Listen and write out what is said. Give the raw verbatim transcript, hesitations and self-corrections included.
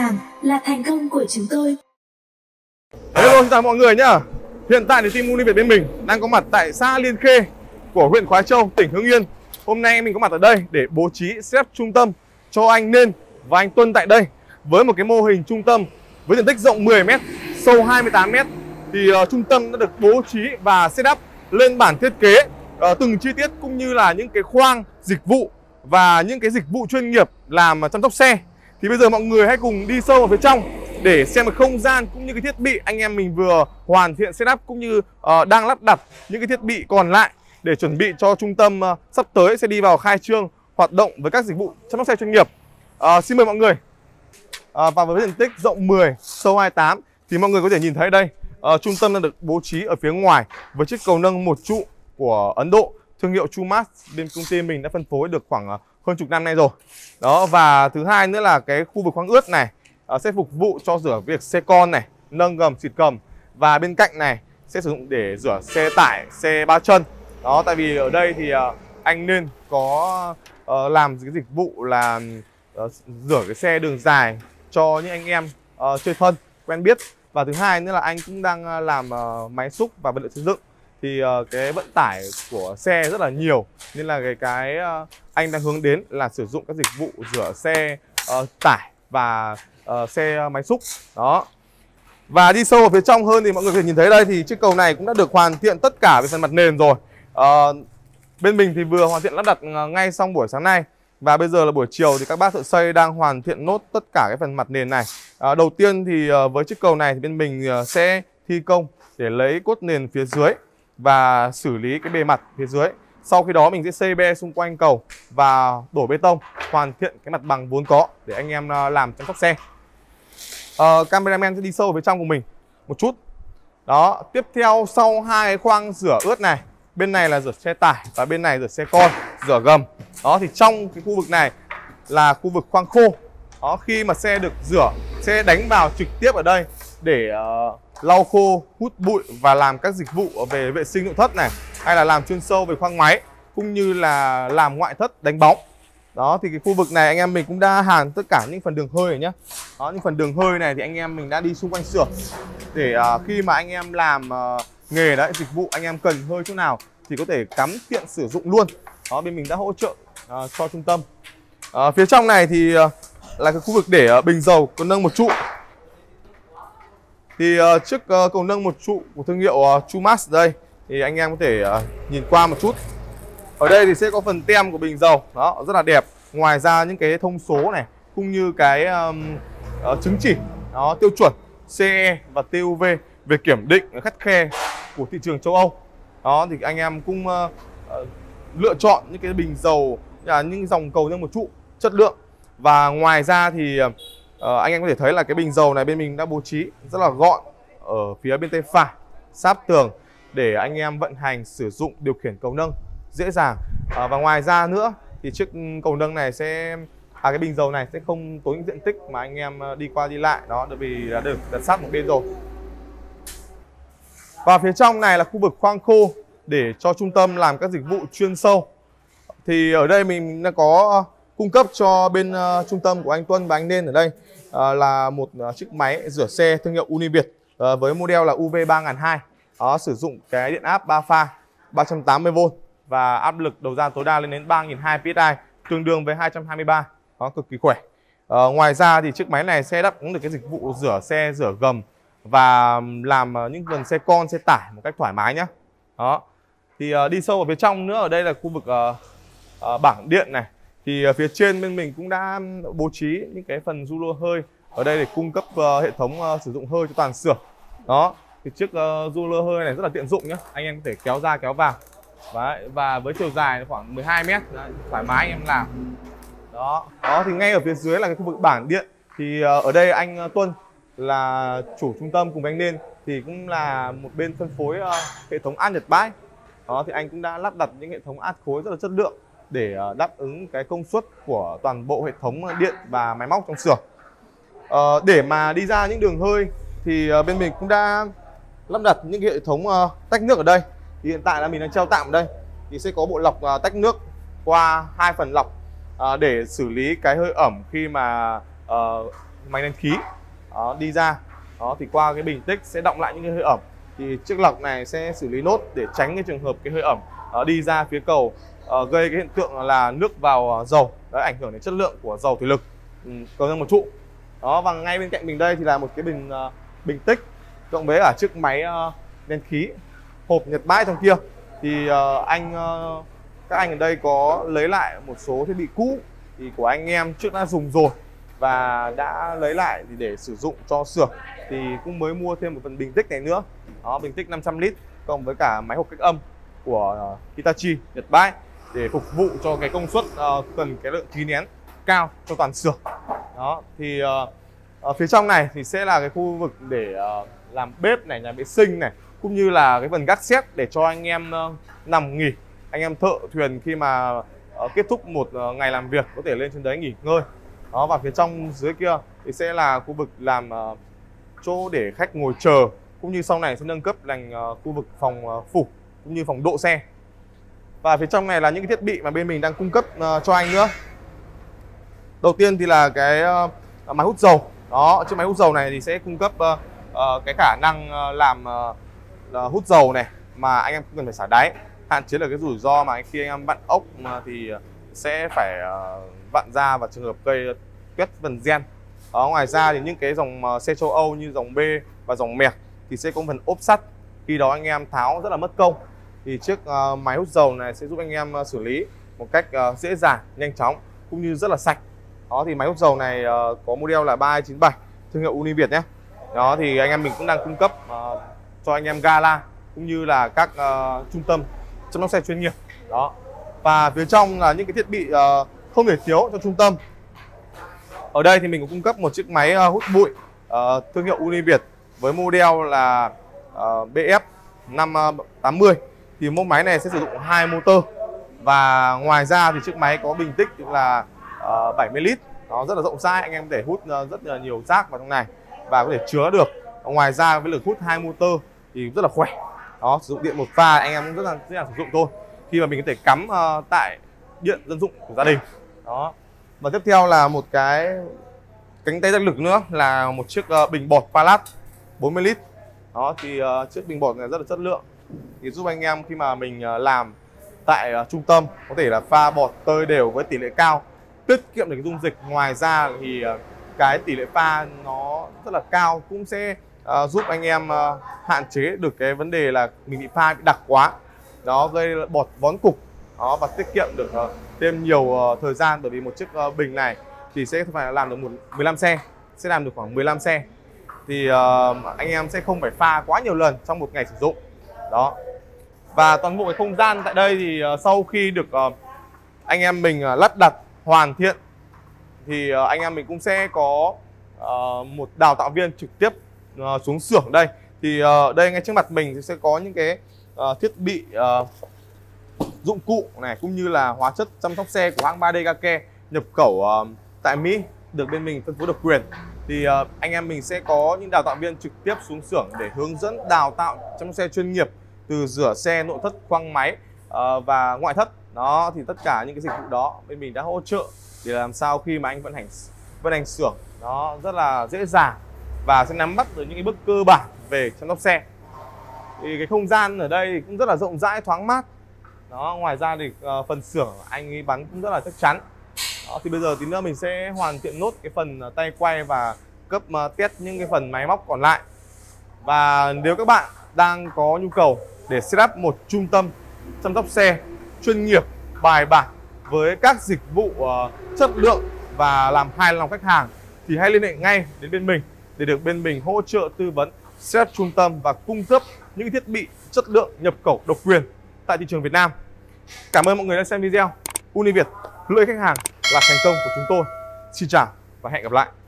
hàng là thành công của chúng tôi. Hello, xin chào mọi người nhá. Hiện tại thì team Univiet bên mình đang có mặt tại xã Liên Khê của huyện Khoái Châu, tỉnh Hưng Yên. Hôm nay mình có mặt ở đây để bố trí setup trung tâm cho anh Nên và anh Tuân tại đây. Với một cái mô hình trung tâm với diện tích rộng mười mét, sâu hai mươi tám mét thì uh, trung tâm đã được bố trí và setup lên bản thiết kế uh, từng chi tiết cũng như là những cái khoang dịch vụ và những cái dịch vụ chuyên nghiệp làm chăm sóc xe. Thì bây giờ mọi người hãy cùng đi sâu vào phía trong để xem một không gian cũng như cái thiết bị anh em mình vừa hoàn thiện setup cũng như uh, đang lắp đặt những cái thiết bị còn lại để chuẩn bị cho trung tâm uh, sắp tới sẽ đi vào khai trương hoạt động với các dịch vụ chăm sóc xe chuyên nghiệp. Uh, xin mời mọi người. Uh, và với diện tích rộng mười, sâu hai mươi tám thì mọi người có thể nhìn thấy đây, uh, trung tâm đang được bố trí ở phía ngoài với chiếc cầu nâng một trụ của Ấn Độ, thương hiệu Chumash bên công ty mình đã phân phối được khoảng uh, hơn chục năm nay rồi. Đó, và thứ hai nữa là cái khu vực khoáng ướt này uh, sẽ phục vụ cho rửa việc xe con này, nâng gầm, xịt gầm, và bên cạnh này sẽ sử dụng để rửa xe tải, xe ba chân. Đó, tại vì ở đây thì uh, anh Nên có uh, làm cái dịch vụ là uh, rửa cái xe đường dài cho những anh em uh, chơi thân quen biết. Và thứ hai nữa là anh cũng đang uh, làm uh, máy xúc và vật liệu xây dựng, thì uh, cái vận tải của xe rất là nhiều, nên là cái, cái uh, anh đang hướng đến là sử dụng các dịch vụ rửa xe uh, tải và uh, xe máy xúc. Đó. Và đi sâu ở phía trong hơn thì mọi người có thể nhìn thấy đây, thì chiếc cầu này cũng đã được hoàn thiện tất cả về phần mặt nền rồi. uh, Bên mình thì vừa hoàn thiện lắp đặt ngay xong buổi sáng nay, và bây giờ là buổi chiều thì các bác thợ xây đang hoàn thiện nốt tất cả cái phần mặt nền này. À, đầu tiên thì uh, với chiếc cầu này thì bên mình uh, sẽ thi công để lấy cốt nền phía dưới và xử lý cái bề mặt phía dưới. Sau khi đó mình sẽ xây be xung quanh cầu và đổ bê tông, hoàn thiện cái mặt bằng vốn có để anh em uh, làm chăm sóc xe. Uh, cameraman sẽ đi sâu ở phía trong của mình một chút. Đó, tiếp theo sau hai khoang rửa ướt này, bên này là rửa xe tải và bên này rửa xe con, rửa gầm. Đó, thì trong cái khu vực này là khu vực khoang khô. Đó, khi mà xe được rửa sẽ đánh vào trực tiếp ở đây để uh, lau khô, hút bụi và làm các dịch vụ về vệ sinh nội thất này, hay là làm chuyên sâu về khoang máy cũng như là làm ngoại thất, đánh bóng. Đó, thì cái khu vực này anh em mình cũng đã hàn tất cả những phần đường hơi này nhá. Đó, những phần đường hơi này thì anh em mình đã đi xung quanh sửa để uh, khi mà anh em làm uh, nghề đấy, dịch vụ anh em cần hơi chỗ nào thì có thể cắm tiện sử dụng luôn. Đó, bên mình đã hỗ trợ uh, cho trung tâm. uh, Phía trong này thì uh, là cái khu vực để uh, bình dầu cầu nâng một trụ. Thì uh, chiếc uh, cầu nâng một trụ của thương hiệu uh, Chumash đây thì anh em có thể uh, nhìn qua một chút. Ở đây thì sẽ có phần tem của bình dầu, đó, rất là đẹp. Ngoài ra những cái thông số này cũng như cái um, uh, chứng chỉ đó, tiêu chuẩn xê e và tê u vê về kiểm định khắt khe của thị trường châu Âu. Đó, thì anh em cũng uh, uh, lựa chọn những cái bình dầu, là những dòng cầu nâng một trụ chất lượng. Và ngoài ra thì uh, anh em có thể thấy là cái bình dầu này bên mình đã bố trí rất là gọn ở phía bên tay phải, sáp tường để anh em vận hành sử dụng điều khiển cầu nâng dễ dàng. uh, Và ngoài ra nữa thì chiếc cầu nâng này sẽ à cái bình dầu này sẽ không tốn diện tích mà anh em đi qua đi lại. Đó, bởi vì đã được đặt sát một bên rồi. Và phía trong này là khu vực khoang khô để cho trung tâm làm các dịch vụ chuyên sâu. Thì ở đây mình đã có cung cấp cho bên uh, trung tâm của anh Tuân và anh Nên ở đây uh, là một uh, chiếc máy rửa xe thương hiệu Univiet uh, với model là u vê ba nghìn hai trăm. Đó, sử dụng cái điện áp ba pha ba trăm tám mươi vôn và áp lực đầu ra tối đa lên đến ba nghìn hai trăm psi, tương đương với hai trăm hai mươi ba. Đó, cực kỳ khỏe. Uh, ngoài ra thì chiếc máy này sẽ đáp ứng được cái dịch vụ rửa xe, rửa gầm và làm uh, những dòng xe con, xe tải một cách thoải mái nhé. Đó. Thì uh, đi sâu ở phía trong nữa, ở đây là khu vực uh, uh, bảng điện này. Thì uh, phía trên bên mình cũng đã bố trí những cái phần du lô hơi ở đây để cung cấp uh, hệ thống uh, sử dụng hơi cho toàn xưởng. Đó, thì chiếc uh, du lô hơi này rất là tiện dụng nhé. Anh em có thể kéo ra kéo vào. Đấy, và với chiều dài khoảng mười hai mét, đấy, thoải mái anh em làm. Đó. Đó, thì ngay ở phía dưới là cái khu vực bảng điện. Thì uh, ở đây anh uh, Tuân là chủ trung tâm cùng với anh Nên thì cũng là một bên phân phối uh, hệ thống áp Nhật bãi. Đó, thì anh cũng đã lắp đặt những hệ thống áp khối rất là chất lượng để uh, đáp ứng cái công suất của toàn bộ hệ thống điện và máy móc trong xưởng. Uh, để mà đi ra những đường hơi thì uh, bên mình cũng đã lắp đặt những cái hệ thống uh, tách nước ở đây. Thì hiện tại là mình đang treo tạm ở đây thì sẽ có bộ lọc uh, tách nước qua hai phần lọc uh, để xử lý cái hơi ẩm khi mà uh, máy nén khí đó, đi ra đó, thì qua cái bình tích sẽ đọng lại những cái hơi ẩm, thì chiếc lọc này sẽ xử lý nốt để tránh cái trường hợp cái hơi ẩm đó, đi ra phía cầu uh, gây cái hiện tượng là nước vào uh, dầu, đấy, ảnh hưởng đến chất lượng của dầu thủy lực ừ, cầu ra một trụ đó. Và ngay bên cạnh mình đây thì là một cái bình uh, bình tích cộng với cả chiếc máy uh, nén khí hộp Nhật bãi trong kia. Thì uh, anh uh, các anh ở đây có lấy lại một số thiết bị cũ thì của anh em trước đã dùng rồi và đã lấy lại thì để sử dụng cho xưởng, thì cũng mới mua thêm một phần bình tích này nữa đó, bình tích năm trăm lít cộng với cả máy hộp cách âm của uh, Hitachi Nhật bãi để phục vụ cho cái công suất uh, cần cái lượng khí nén cao cho toàn xưởng đó. Thì uh, ở phía trong này thì sẽ là cái khu vực để uh, làm bếp này, nhà vệ sinh này, cũng như là cái phần gác xếp để cho anh em uh, nằm nghỉ, anh em thợ thuyền khi mà uh, kết thúc một uh, ngày làm việc có thể lên trên đấy nghỉ ngơi đó. Và phía trong dưới kia thì sẽ là khu vực làm uh, chỗ để khách ngồi chờ, cũng như sau này sẽ nâng cấp thành uh, khu vực phòng uh, phủ cũng như phòng độ xe. Và phía trong này là những cái thiết bị mà bên mình đang cung cấp uh, cho anh nữa. Đầu tiên thì là cái uh, máy hút dầu đó, chiếc máy hút dầu này thì sẽ cung cấp uh, uh, cái khả năng uh, làm uh, uh, hút dầu này mà anh em không cần phải xả đáy, hạn chế là cái rủi ro mà khi anh em vặn ốc mà thì sẽ phải uh, vặn ra và trường hợp gây tuét phần gen đó. Ngoài ra thì những cái dòng uh, xe châu Âu như dòng B và dòng mẹc thì sẽ có phần ốp sắt, khi đó anh em tháo rất là mất công, thì chiếc uh, máy hút dầu này sẽ giúp anh em uh, xử lý một cách uh, dễ dàng, nhanh chóng cũng như rất là sạch đó. Thì máy hút dầu này uh, có model là ba hai chín bảy thương hiệu Univiet nhé đó. Thì anh em mình cũng đang cung cấp uh, cho anh em gala cũng như là các uh, trung tâm chăm sóc xe chuyên nghiệp đó. Và phía trong là những cái thiết bị uh, không thể thiếu cho trung tâm. Ở đây thì mình cũng cung cấp một chiếc máy uh, hút bụi uh, thương hiệu Univiet với model là uh, B F năm tám mươi. Thì mẫu máy này sẽ sử dụng hai motor, và ngoài ra thì chiếc máy có bình tích là uh, bảy mươi lít, nó rất là rộng rãi, anh em có thể hút uh, rất là nhiều rác vào trong này và có thể chứa được. Ngoài ra với lực hút hai motor thì rất là khỏe đó, sử dụng điện một pha anh em cũng rất là dễ dàng sử dụng thôi, khi mà mình có thể cắm uh, tại điện dân dụng của gia đình đó. Và tiếp theo là một cái cánh tay đắc lực nữa là một chiếc uh, bình bọt Palat bốn mươi lít đó. Thì uh, chiếc bình bọt này rất là chất lượng, thì giúp anh em khi mà mình uh, làm tại uh, trung tâm có thể là pha bọt tơi đều với tỷ lệ cao, tiết kiệm được cái dung dịch. Ngoài ra thì uh, cái tỷ lệ pha nó rất là cao, cũng sẽ uh, giúp anh em uh, hạn chế được cái vấn đề là mình bị pha bị đặc quá đó, gây bọt vón cục đó, và tiết kiệm được uh, thêm nhiều uh, thời gian, bởi vì một chiếc uh, bình này thì sẽ phải làm được một mười lăm xe, sẽ làm được khoảng mười lăm xe, thì uh, anh em sẽ không phải pha quá nhiều lần trong một ngày sử dụng đó. Và toàn bộ cái không gian tại đây thì uh, sau khi được uh, anh em mình uh, lắp đặt hoàn thiện thì uh, anh em mình cũng sẽ có uh, một đào tạo viên trực tiếp uh, xuống xưởng đây. Thì uh, đây ngay trước mặt mình thì sẽ có những cái uh, thiết bị uh, dụng cụ này cũng như là hóa chất chăm sóc xe của hãng ba D Gake nhập khẩu uh, tại Mỹ, được bên mình phân phối độc quyền. Thì uh, anh em mình sẽ có những đào tạo viên trực tiếp xuống xưởng để hướng dẫn đào tạo chăm sóc xe chuyên nghiệp, từ rửa xe, nội thất, khoang máy uh, và ngoại thất đó. Thì tất cả những cái dịch vụ đó bên mình đã hỗ trợ để làm sao khi mà anh vận hành vận hành xưởng nó rất là dễ dàng và sẽ nắm bắt được những cái bước cơ bản về chăm sóc xe. Thì cái không gian ở đây cũng rất là rộng rãi, thoáng mát đó. Ngoài ra thì uh, phần xưởng anh ấy bắn cũng rất là chắc chắn đó. Thì bây giờ tí nữa mình sẽ hoàn thiện nốt cái phần tay quay và cấp uh, test những cái phần máy móc còn lại. Và nếu các bạn đang có nhu cầu để setup một trung tâm chăm sóc xe chuyên nghiệp, bài bản với các dịch vụ uh, chất lượng và làm hài lòng khách hàng, thì hãy liên hệ ngay đến bên mình để được bên mình hỗ trợ tư vấn setup trung tâm và cung cấp những thiết bị chất lượng nhập khẩu độc quyền tại thị trường Việt Nam. Cảm ơn mọi người đã xem video. Univiet, lưỡi khách hàng là thành công của chúng tôi. Xin chào và hẹn gặp lại.